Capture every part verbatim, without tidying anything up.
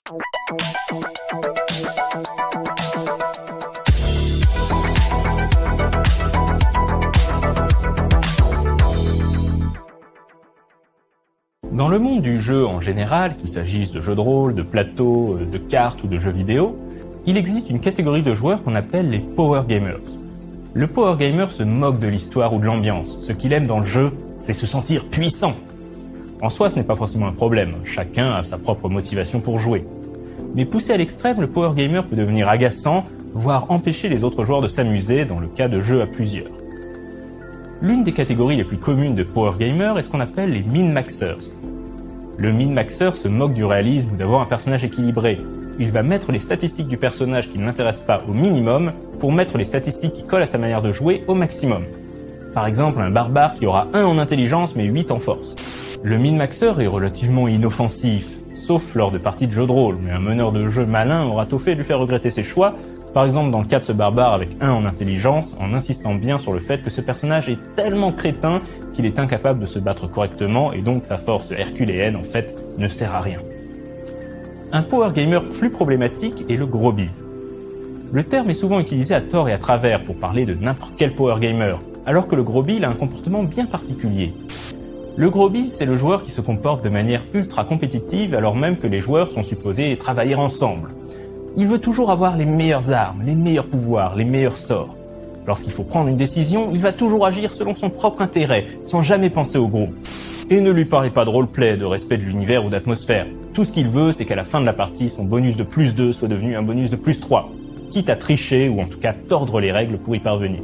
Dans le monde du jeu en général, qu'il s'agisse de jeux de rôle, de plateaux, de cartes ou de jeux vidéo, il existe une catégorie de joueurs qu'on appelle les power gamers. Le power gamer se moque de l'histoire ou de l'ambiance. Ce qu'il aime dans le jeu, c'est se sentir puissant. En soi, ce n'est pas forcément un problème. Chacun a sa propre motivation pour jouer. Mais poussé à l'extrême, le power gamer peut devenir agaçant, voire empêcher les autres joueurs de s'amuser dans le cas de jeux à plusieurs. L'une des catégories les plus communes de power gamer est ce qu'on appelle les min-maxers. Le min-maxer se moque du réalisme ou d'avoir un personnage équilibré. Il va mettre les statistiques du personnage qui ne l'intéressent pas au minimum pour mettre les statistiques qui collent à sa manière de jouer au maximum. Par exemple, un barbare qui aura un en intelligence mais huit en force. Le min-maxer est relativement inoffensif, sauf lors de parties de jeux de rôle, mais un meneur de jeu malin aura tôt fait de lui faire regretter ses choix, par exemple dans le cas de ce barbare avec un en intelligence, en insistant bien sur le fait que ce personnage est tellement crétin qu'il est incapable de se battre correctement et donc sa force herculéenne en fait ne sert à rien. Un power gamer plus problématique est le gros build. Le terme est souvent utilisé à tort et à travers pour parler de n'importe quel power gamer, alors que le gros build a un comportement bien particulier. Le gros build, c'est le joueur qui se comporte de manière ultra compétitive alors même que les joueurs sont supposés travailler ensemble. Il veut toujours avoir les meilleures armes, les meilleurs pouvoirs, les meilleurs sorts. Lorsqu'il faut prendre une décision, il va toujours agir selon son propre intérêt, sans jamais penser au groupe. Et ne lui parlez pas de roleplay, de respect de l'univers ou d'atmosphère. Tout ce qu'il veut, c'est qu'à la fin de la partie, son bonus de plus deux soit devenu un bonus de plus trois, quitte à tricher ou en tout cas tordre les règles pour y parvenir.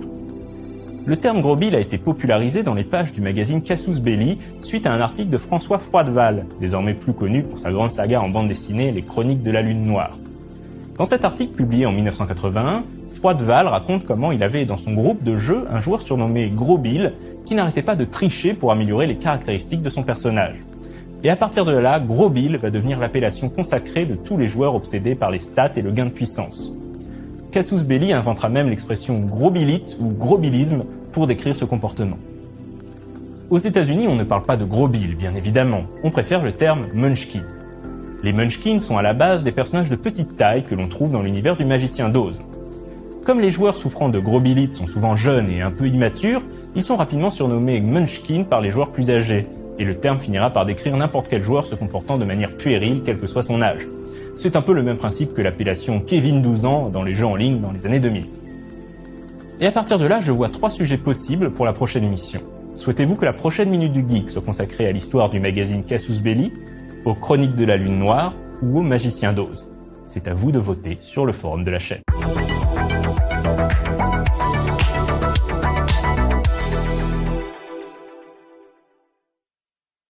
Le terme gros build a été popularisé dans les pages du magazine Casus Belli suite à un article de François Froideval, désormais plus connu pour sa grande saga en bande dessinée Les Chroniques de la Lune Noire. Dans cet article publié en mille neuf cent quatre-vingt-un, Froideval raconte comment il avait dans son groupe de jeu un joueur surnommé Gros Bill qui n'arrêtait pas de tricher pour améliorer les caractéristiques de son personnage. Et à partir de là, Gros Bill va devenir l'appellation consacrée de tous les joueurs obsédés par les stats et le gain de puissance. Casus Belli inventera même l'expression gros-billite ou gros-billisme pour décrire ce comportement. Aux États-Unis, on ne parle pas de gros Bill, bien évidemment. On préfère le terme munchkin. Les munchkins sont à la base des personnages de petite taille que l'on trouve dans l'univers du magicien d'Oz. Comme les joueurs souffrant de gros-billites sont souvent jeunes et un peu immatures, ils sont rapidement surnommés munchkins par les joueurs plus âgés, et le terme finira par décrire n'importe quel joueur se comportant de manière puérile, quel que soit son âge. C'est un peu le même principe que l'appellation Kevin douze ans dans les jeux en ligne dans les années deux mille. Et à partir de là, je vois trois sujets possibles pour la prochaine émission. Souhaitez-vous que la prochaine Minute du Geek soit consacrée à l'histoire du magazine Casus Belli, aux Chroniques de la Lune Noire ou aux Magiciens d'Oz? C'est à vous de voter sur le forum de la chaîne.